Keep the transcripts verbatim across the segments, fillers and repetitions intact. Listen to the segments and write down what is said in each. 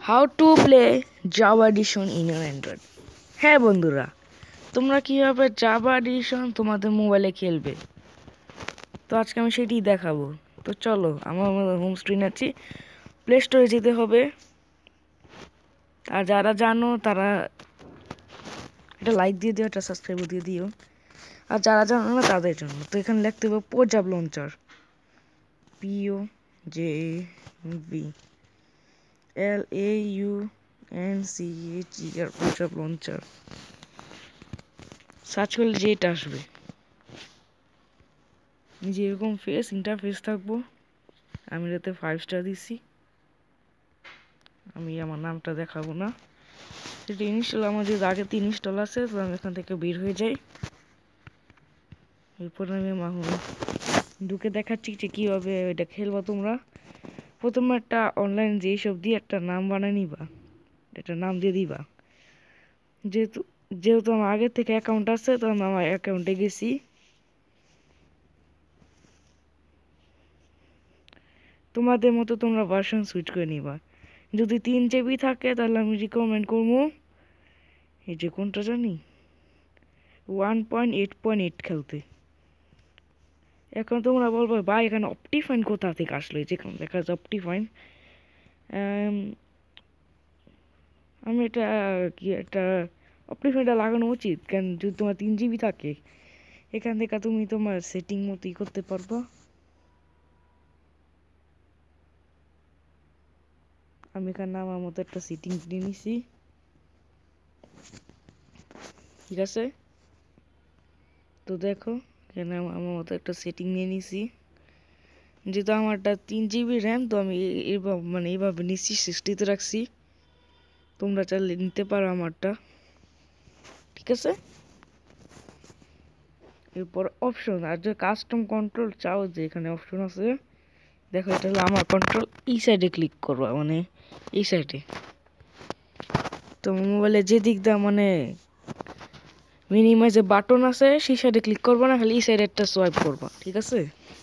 How to play Java edition in your Android. হ্যাঁ বন্ধুরা, তোমরা কীভাবে জাভা এডিশন তোমাদের মোবাইলে খেলবে, তো আজকে আমি সেটাই দেখাবো। তো চলো, আমার হোম স্ক্রিন আছি, প্লে স্টোরে যেতে হবে। আর যারা জানো তারা একটা লাইক দিয়ে দিও, একটা সাবস্ক্রাইব দিয়ে দিও। আর যারা জানো না তাদের জন্য, তো এখানে লিখতে হবে Pojav launcher, P O J B L A U N C H E R Pojav launcher search করলে যেটা আসবে। যে এরকম ফেস ইন্টারফেস থাকবো। আমি এটাতে ফাইভ স্টার দিছি। আমি আমার নামটা দেখাবো না। সেটা ইনস্টল আমার যে আগে তিন ইনস্টল আছে, তো আমি এখান থেকে বের হয়ে যাই। এরপর আমি ঢুকে দেখাচ্ছি যে কীভাবে এটা খেলবো তোমরা। প্রথমে একটা অনলাইন যেসব দিয়ে একটা নাম বানিয়ে নিবা, একটা নাম দিয়ে দিবা। যেহেতু যেহেতু আমার আগের থেকে অ্যাকাউন্ট আছে, তো আমি আমার অ্যাকাউন্টে গেছি। তোমাদের মতো তোমরা ভার্সন সুইচ করে নিবা। যদি তিন জিবি থাকে তাহলে আমি রিকমেন্ড করবো এই যে কোনটা জানি one point eight point eight খেলতে। এখন তোমরা বলবো ভাই এখানে অপটিফাইন কোথা থেকে আসলো, যেখানে দেখা যাচ্ছে অপটিফাইন। আমি এটা কি একটা অপটিফাইনটা লাগানো উচিত, কারণ যদি তোমার তিন জিবি থাকে এখান থেকে তুমি তোমার সেটিং মতো ই করতে পারবা। আমি এখানে আমার মতো একটা সেটিং দিয়ে নিছি, ঠিক আছে। তো দেখো এখানে আমার মতো একটা সেটিং নিয়ে নিছি। যেহেতু আমারটা তিন জিবি র্যাম, তো আমি এইভাবে মানে এইভাবে নিচ্ছি, সিক্সটিতে রাখছি। তোমরা চাইলে নিতে পারো আমারটা, ঠিক আছে। এরপর অপশন, আর যে কাস্টম কন্ট্রোল চাও, যে এখানে অপশন আছে দেখো, এটা হলো আমার কন্ট্রোল। এই সাইডে ক্লিক করবা, মানে এই সাইডে। তো মোবাইলে যে দিক দা মানে মিনিমাইজে বাটন আছে সেই সাইডে ক্লিক করবা না, খালি এই সাইডে একটা সোয়াইপ করবা, ঠিক আছে।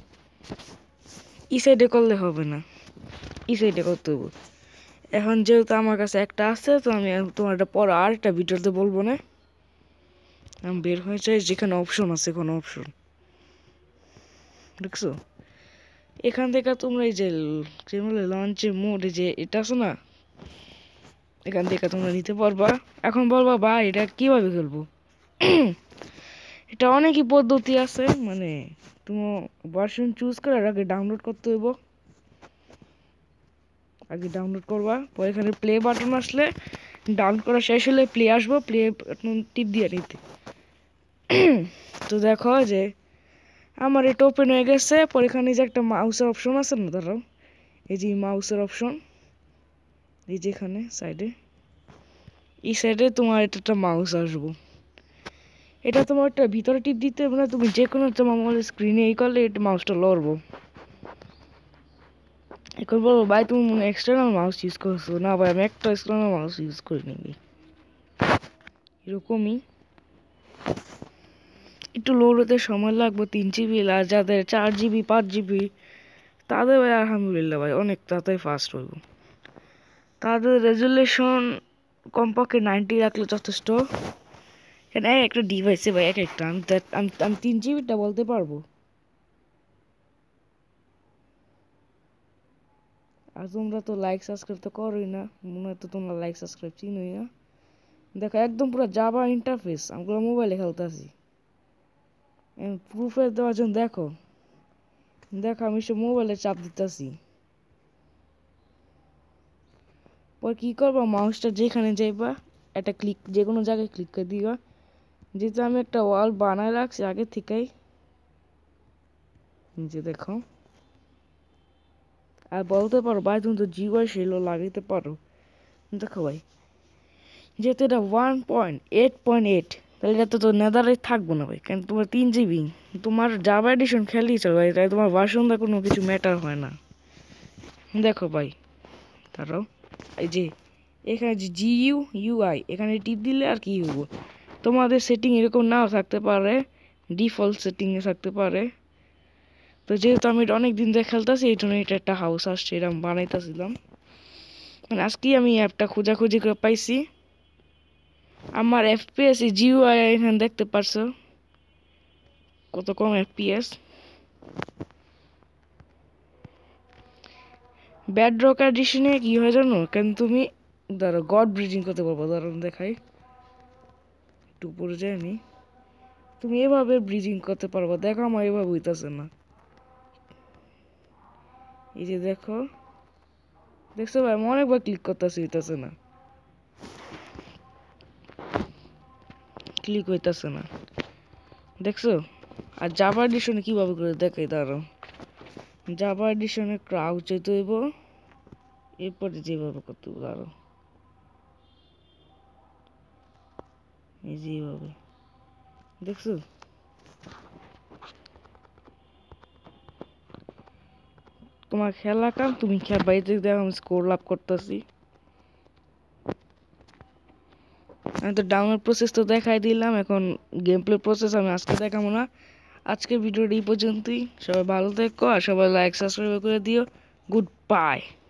এই সাইডে করলে হবে না, এই সাইডে করতে হবে। এখন যেহেতু আমার কাছে একটা আছে, তো আমি তোমার একটা পর আর একটা ভিডিওতে বলবো না। আমি বের হয়ে যাই, যেখানে অপশন আছে কোনো অপশন দেখছো, এখান থেকে তোমরা এই যে লঞ্চের মোড, যে এটা আছে না, এখান থেকে তোমরা নিতে পারবা। এখন বলবা ভাই এটা কিভাবে খেলবো, এটা অনেকই পদ্ধতি আছে। মানে তুমি ভার্সন চুজ করে আগে ডাউনলোড করতে হইব। আগে ডাউনলোড করবা, পরে এখানে প্লে বাটন আসলে ডাউনলোড করা শেষ হলে প্লে আসবো, প্লে বাটন টিপ দিয়ে নিতে। তো দেখো যে আমার এটা ওপেন হয়ে গেছে। পরে এখানে যে একটা মাউসের অপশন আছে না, ধরো এই যে মাউসের অপশন, এই যে এখানে সাইডে, এই সাইডে তোমার এটা একটা মাউস আসবো। এটা তোমার একটা ভিতরে টিপ দিতে হবে না, তুমি যে কোনো তোমার মোবাইলের স্ক্রিনে এই করলে এটা মাউসটা লড়বো। এখন বলবো ভাই তুমি মনে এক্সটার্নাল মাউস ইউজ করছো, না ভাই আমি একটা এক্সটার্নাল মাউস ইউজ করি নিবি। এরকমই একটু লোড হতে সময় লাগবে, তিন জিবি। আর যাদের চার জিবি পাঁচ জিবি তাদের ভাই আলহামদুলিল্লাহ ভাই অনেক তাড়াতাড়ি ফাস্ট হইব। তাদের রেজুলেশন কমপক্ষে নাইনটি রাখলে যথেষ্ট। কেন একটা ডিভাইসে ভাই এক একটা আমি আমি তিন জিবিটা বলতে পারবো। আর তোমরা তো লাইক সাবস্ক্রাইব তো করোই না, মনে হয় তো তোমরা লাইক সাবস্ক্রাইব চিনোই না। দেখো একদম পুরো জাভা ইন্টারফেস, আমরা মোবাইলে খেলতেছি। প্রুফে দেওয়ার জন্য দেখো দেখো আমি সব মোবাইলে চাপ দিতেছি। পর কি করবা, মাউসটা যেখানে যাইবা একটা ক্লিক, যে কোনো জায়গায় ক্লিক করে দিবা। যেহেতু আমি একটা ওয়াল বানায় রাখছি আগে থেকেই, যে দেখো। আর বলতে পারো ভাই তুমি তো জিওয়াই সেলো লাগাইতে পারো। দেখো ভাই, যেহেতু এটা one point eight point eight, তাহলে এটা তো নেদারে থাকবো না ভাই, কারণ তোমার তিন জিবি, তোমার জাভা এডিশন খেলেই চলো ভাই, তাই তোমার ভার্সন দা কোনো কিছু ম্যাটার হয় না। দেখো ভাই তারাও এই যে এখানে যে জি ইউ ইউআই, এখানে টিপ দিলে আর কি হবো, তোমাদের সেটিং এরকম নাও থাকতে পারে, ডিফল্ট সেটিংয়ে থাকতে পারে। তো যেহেতু আমি এটা অনেক দিন ধরে খেলতেছি, এই জন্য এটা একটা হাউস আসছে, এরকম বানাইতেছিলাম। আজকে আমি অ্যাপটা খোঁজাখুঁজি করে পাইছি। আমার এফপিএস জিইউআই এখানে দেখতে পারছো কত কম এফপিএস। ব্যাডরক এডিশনে কি হয় জানো, কেন তুমি ধরো গড ব্রিজিং করতে পারবো। ধরো দেখাই, একটু উপরে যাই আমি, তুমি এভাবে ব্রিজিং করতে পারবো। দেখো আমার এভাবে হইতেছে না, এই যে দেখো, দেখছো ভাই আমি অনেকবার ক্লিক করতেছি, হইতেছে না, ক্লিক হইতেছে না, দেখছো। আর জাভা এডিশনে কিভাবে করে দেখাই, দাঁড়াও, জাভা এডিশনে ক্রাউচ হইতে হইব, এরপরে যেভাবে করতে হবে, দাঁড়াও, এই যে এইভাবে, দেখছো। তোমার খেলা কাম, তুমি খেলা বাড়িতে দেখো আমি স্কোর লাভ করতেছি। আমি তো ডাউনলোড প্রসেস তো দেখাই দিলাম, এখন গেম প্লে প্রসেস আমি আজকে দেখাবো না। আজকের ভিডিওটা এই পর্যন্তই। সবাই ভালো থেকো আর সবাই লাইক সাবস্ক্রাইব করে দিও। Good by.